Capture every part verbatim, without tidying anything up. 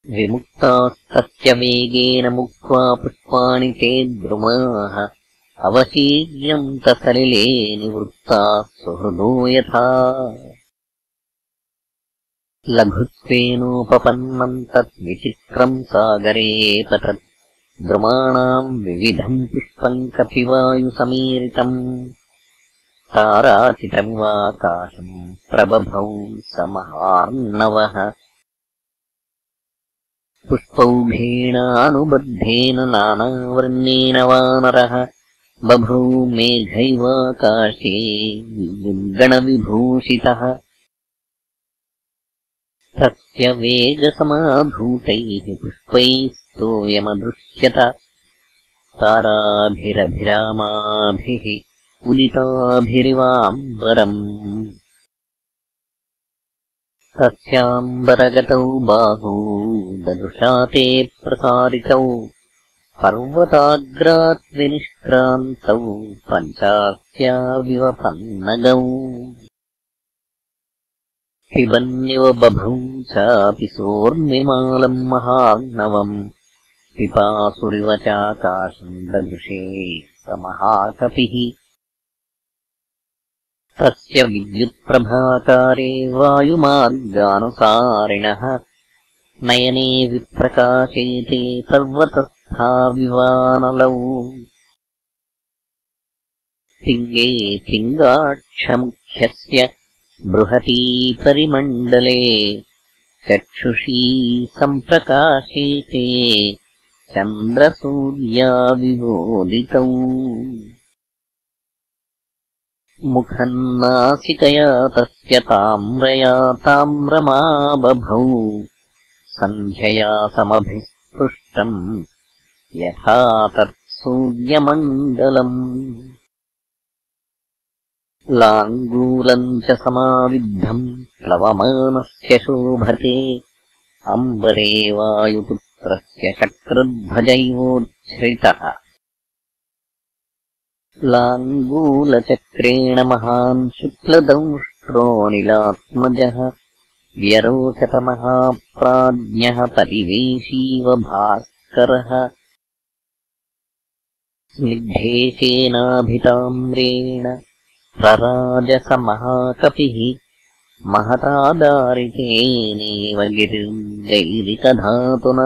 विमुक्तास्तस्य वेगेन मुक्त्वा पुष्पाणि ते द्रुमाः अवशीर्यन्त सलिले निवृत्ताः सुहृदो यथा लघुत्वेनोपपन्नम् तत् विचित्रम् सागरे पतत् द्रुमाणाम् विविधम् पुष्पम् कपिवायुसमीरितम् ताराचितमिवाकाशम् प्रबभौ स महार्णवः पुष्पौघेनानुबद्धेन नानावर्णेन वानरः बभौ मेघैवाकाशे निर्गणविभूषितः तस्य वेगसमाधूतैः पुष्पैः स्तोयमदृश्यत ताराभिरभिरामाभिः उदिताभिरिवाम्बरम् तस्याम्बरगतौ बाहू ददृशा ते प्रसारितौ पर्वताग्रात् विनिष्क्रान्तौ पञ्चास्याविव पन्नगौ पिबन्निव बभौ चापि सोर्मिमालम् महार्णवम् पिपासुरिव चाकाशम् ददृशे स महाकपिः तस्य विद्युत्प्रभाकारे वायुमार्गानुसारिणः नयने विप्रकाशेते पर्वतस्थाविवानलौ पिङ्गे पिङ्गाक्षमुख्यस्य बृहती परिमण्डले चक्षुषी सम्प्रकाशेते चन्द्रसूर्याविवोदितौ मुखम् नासिकया तस्य ताम्रया ताम्रमा बभौ सन्ध्यया समभिस्पृष्टम् यथा तत्सूर्यमण्डलम् लाङ्गूलम् च समाविद्धम् प्लवमानस्य शोभते अम्बरे वायुपुत्रस्य शक्रध्वजैवोच्छ्रितः लाङ्गूलचक्रेण महान् शुक्लदंष्ट्रोऽनिलात्मजः व्यरोचतमहाप्राज्ञः परिवेशीव भास्करः स्निग्धेशेनाभिताम्रेण प्रराजसमहाकपिः महतादारितेनेव गिरिर्गैरिकधातुना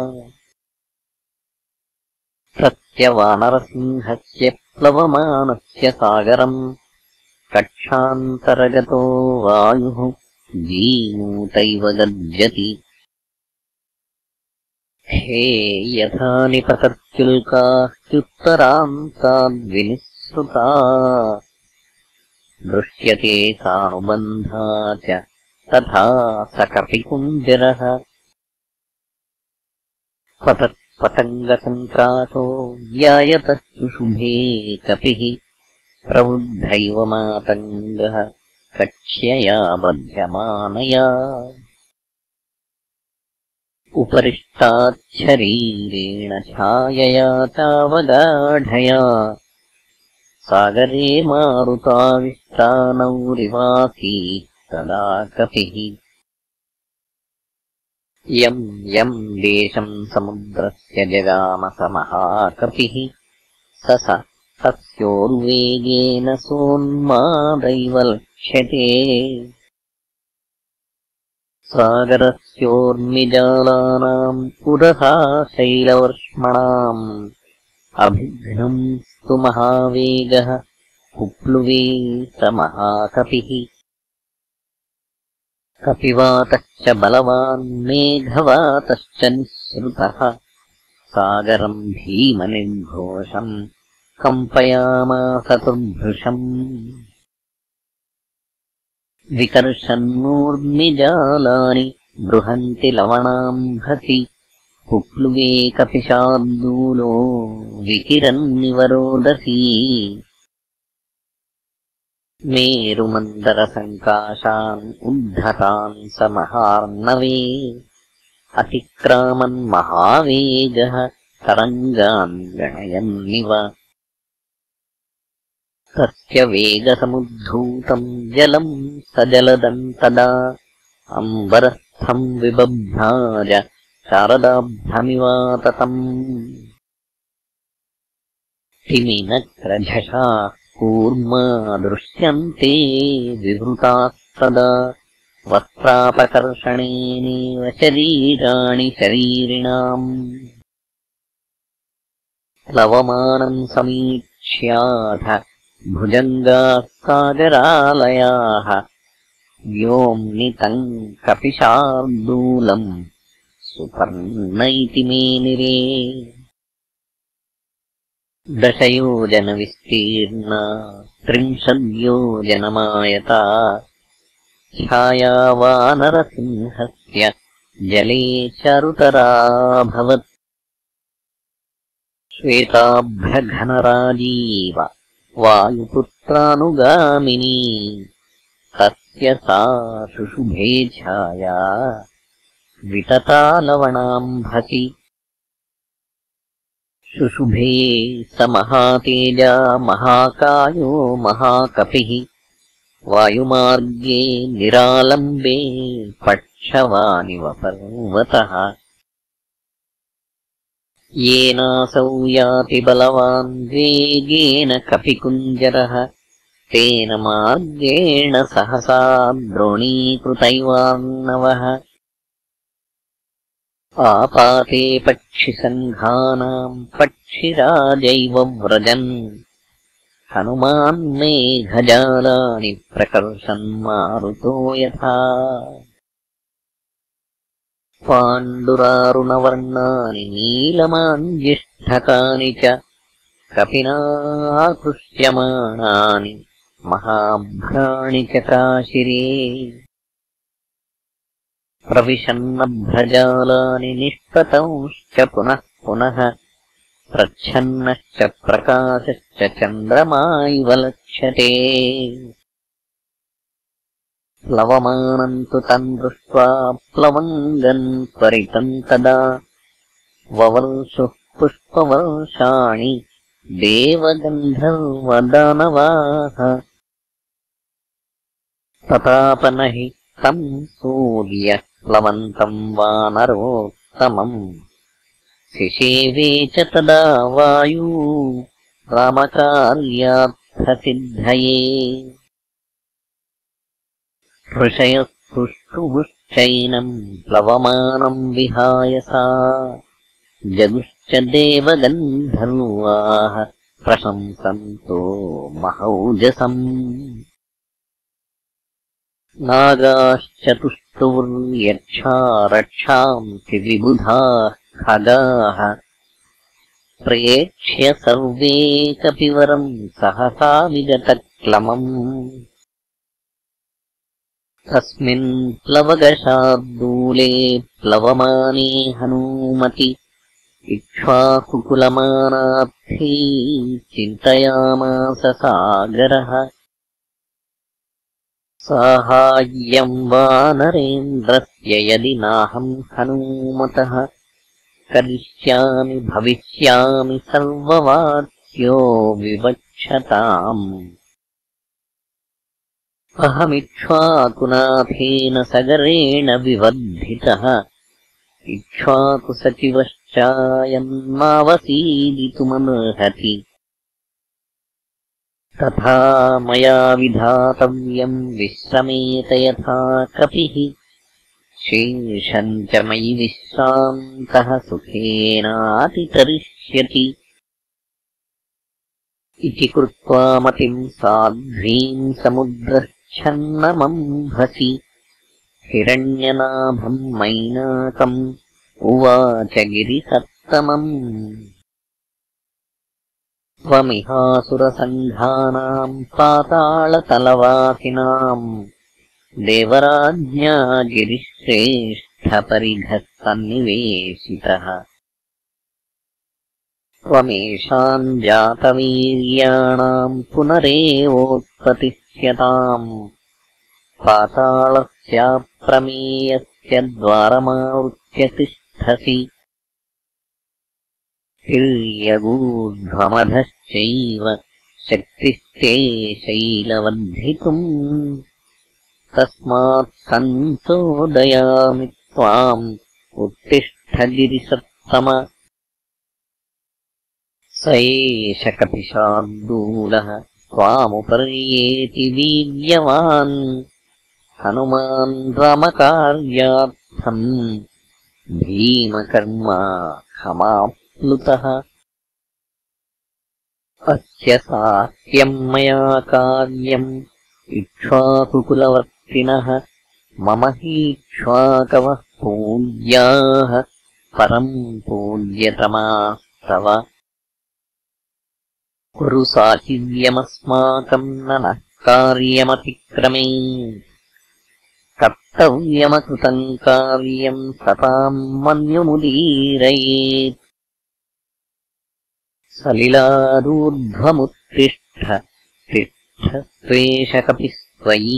तस्य वानरसिंहस्य प्लवमानस्य सागरम् कक्षान्तरगतो वायुः जीमूतैव गर्जति हे यथा निपतत्युल्काह्युत्तरान्ताद्विनिःसृता दृश्यते सानुबन्धा च तथा स कपिकुञ्जरः पतत्पतङ्गसङ्क्रासो व्यायतः शुशुभे कपिः प्रवृद्धैव मातङ्गः कक्ष्यया बध्यमानया उपरिष्टाच्छरीरेण छायया चावगाढया सागरे मारुताविष्टानौरिवासी तदा कपिः यम् यम् देशम् समुद्रस्य जगाम स महाकपिः स स तस्योर्वेगेन सोन्मादैव लक्ष्यते सागरस्योर्मिजालानाम् पुरः शैलवर्ष्मणाम् अभिघ्नम् स्तु महावेगः कुप्लुवे स महाकपिः कपिवातश्च बलवान् मेघवातश्च निःसृतः सागरम् भीमनिर्घोषम् कम्पयामास तुर्भृशम् विकर्षन्नूर्मिजालानि बृहन्ति लवणाम्भसि कुप्लुवे कपिशार्दूलो विकिरन्निवरोदसी मेरुमन्दरसङ्काशान् उद्धतान् स महार्णवे अतिक्रामन् महावेगः तरङ्गान् गणयन्निव तस्य वेगसमुद्धूतम् जलम् स जलदम् तदा अम्बरस्थम् विबभ्राज शारदाब्धमिवाततम् तिमिनक्रझषा कूर्मा दृश्यन्ते विवृताः सदा वस्त्रापकर्षणेनेव शरीराणि शरीरिणाम् प्लवमानम् समीक्ष्याथ भुजङ्गाः सागरालयाः व्योम्नितम् कपिशार्दूलम् सुपर्ण इति मेनिरे दशयोजनविस्तीर्णा त्रिंशद्योजनमायता छाया वानरसिंहस्य जले चारुतराभवत् श्वेताभ्रघनराजीव वायुपुत्रानुगामिनी तस्य सा शुशुभे छाया वितता लवणाम्भसि शुशुभे स महातेजा महाकायो महाकपिः वायुमार्गे निरालम्बे पक्षवानिव पर्वतः येनासौ याति बलवान् वेगेन कपिकुञ्जरः तेन मार्गेण सहसा द्रोणीकृतैवार्णवः आपाते पक्षिसङ्घानाम् पक्षिराजैव व्रजन् हनुमान् मेघजालानि प्रकर्षन् मारुतो यथा पाण्डुरारुणवर्णानि नीलमाञ्जिष्ठकानि च कपिनाकृष्यमाणानि महाभ्राणि चकाशिरे प्रविशन्नभ्रजालानि निष्पतंश्च पुनः पुनः प्रच्छन्नश्च प्रकाशश्च चन्द्रमा इव लक्ष्यते प्लवमानम् तु तम् दृष्ट्वा प्लवङ्गम् त्वरितम् तदा ववर्षुः पुष्पवर्षाणि देवगन्धर्वदानवाः ततापन हि तम् सूर्य प्लवन्तम् वानरोत्तमम् शिशेवे च तदा वायू रामकार्यार्थसिद्धये ऋषयस्पृष्टुभुश्चैनम् प्लवमानम् विहाय सा जगुश्च देवगन्धर्वाः प्रशंसन्तो महौजसम् नागाश्चतुष्टुर्यक्षा रक्षांसि विबुधाः खगाः प्रेक्ष्य सर्वे कपिवरम् सहसा विगतक्लमम् तस्मिन् प्लवगशार्दूले प्लवमाने हनूमति इक्ष्वाकुकुलमानार्थी चिन्तयामास सागरः साहाय्यम् वानरेन्द्रस्य यदि नाहम् हनूमतः करिष्यामि भविष्यामि सर्ववाच्यो विवक्षताम् अहमिक्ष्वाकुनाथेन सगरेण विवर्धितः इक्ष्वाकुसचिवश्चायन्मावसीदितुमर्हति तथा मया विधातव्यम् विश्रमेत यथा कपिः शेषम् च मयि विश्रान्तः सुखेनातितरिष्यति इति कृत्वा मतिम् साध्वीम् समुद्रच्छन्नमम्भसि हिरण्यनाभम् मैनाकम् उवाच गिरिसत्तमम् त्वमिहासुरसङ्घानाम् पातालतलवासिनाम् देवराज्ञा गिरिश्रेष्ठपरिघः सन्निवेशितः त्वमेषाम् जातवीर्याणाम् पुनरेवोत्पतिष्यताम् पातालस्याप्रमेयस्य द्वारमावृत्य तिष्ठसि तिर्यगूर्ध्वमधश्चैव शक्तिस्ते शैलवर्धितुम् तस्मात् सञ्चोदयामि त्वाम् उत्तिष्ठ तिष्ठगिरिसत्तम स एष कपिशार्दूलः त्वामुपर्येति वीर्यवान् हनुमान् रामकार्यार्थम् भीमकर्मा खमाप्लुतः अस्य साह्यम् मया कार्यम् इक्ष्वाकुकुलवर्तिनः मम हीक्ष्वाकवः पूज्याः परम् पूज्यतमास्तव कुरु साहिर्यमस्माकम् नः कार्यमतिक्रमे कर्तव्यमकृतम् कार्यम् सताम् मन्युमुदीरयेत् सलिलादूर्ध्वमुत्तिष्ठ तिष्ठस्त्वेष कपिस्त्वयि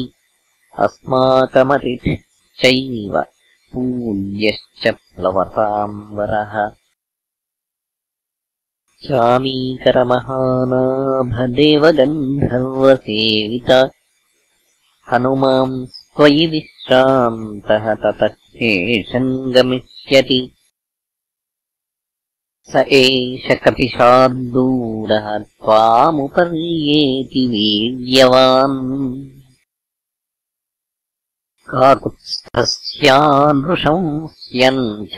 अस्माकमतिथिश्चैव पूज्यश्च प्लवताम् वरः चामीकरमहानाभदेवगन्धर्वसेवित हनुमां त्वयि विश्रान्तः ततः शेषम् गमिष्यति स एष कपिशार्दूलः त्वामुपर्येति वीर्यवान् काकुत्स्थस्यानृशंस्यम् च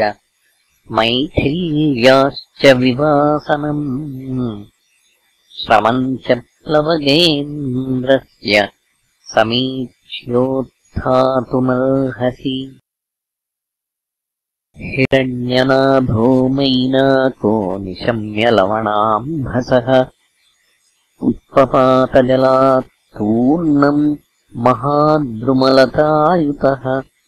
मैथिल्याश्च विवासनम् श्रमम् च प्लवगेन्द्रस्य समीक्ष्योत्थातुमर्हसि हिरण्यनाभो मैनाको निशम्य लवणाम्भसः उत्पपातजलात् तूर्णम् महाद्रुमलतायुतः